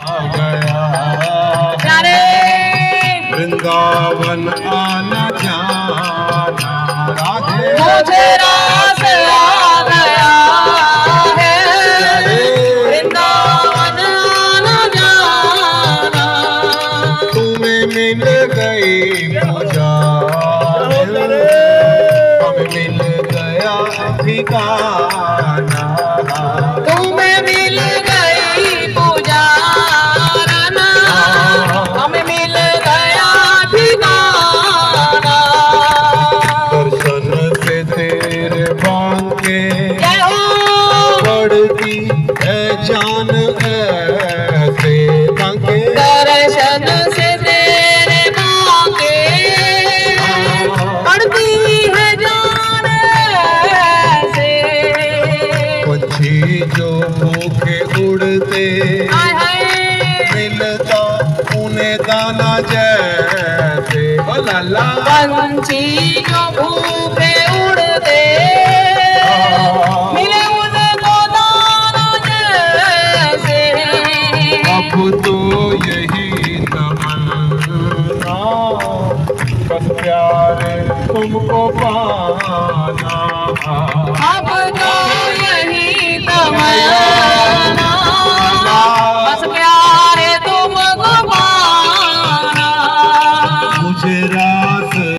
आ गया प्यारे वृंदावन आना जाना राधे मुझे रास आ गया है वृंदावन आना जाना तुम्हें मिल गई पूजा हमें मिल गया ठिकाना तुम्हें मिल गई पूजा हमें मिल गया ठिकाना दर्शन से तेरे बांके पड़ती है जान ऐसे बांके दर्शन से तेरे बांके पड़ती है जान ऐसे पंछी जो भूखे उड़ते मिलता उन्हें दाना जैसे ओ लाला पंछी जो भूखे